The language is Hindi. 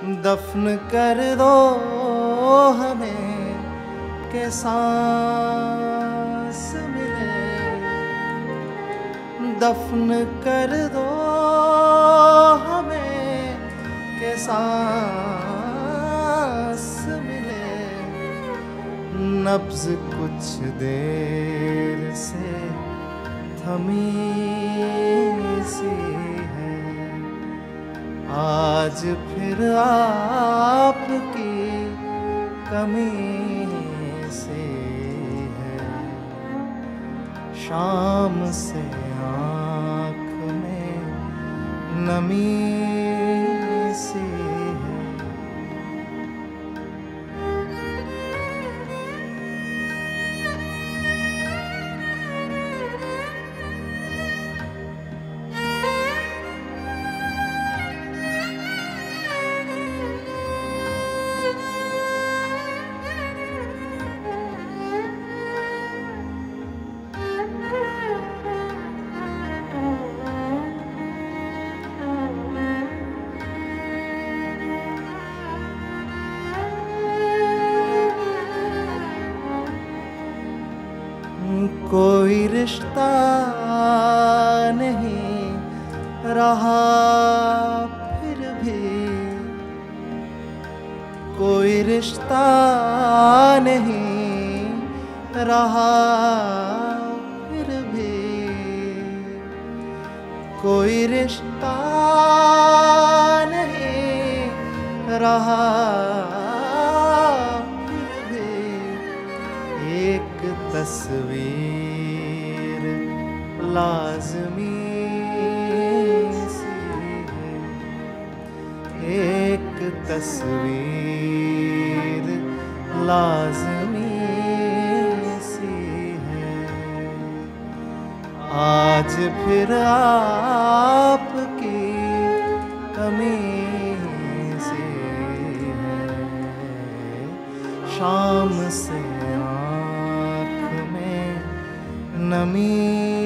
दफन कर दो हमें के सांस मिले, दफन कर दो हमें के सांस मिले। नब्ज़ कुछ देर से थमी सी है, आज फिर आपकी कमी से है। शाम से आँख में नमी सी है। कोई रिश्ता नहीं रहा फिर भी, कोई रिश्ता नहीं रहा फिर भी, कोई रिश्ता नहीं रहा फिर भी। एक तस्वीर लाज़मी सी है, एक तस्वीर लाज़मी सी है। आज फिर आपकी कमी सी है। शाम से आँख में नमी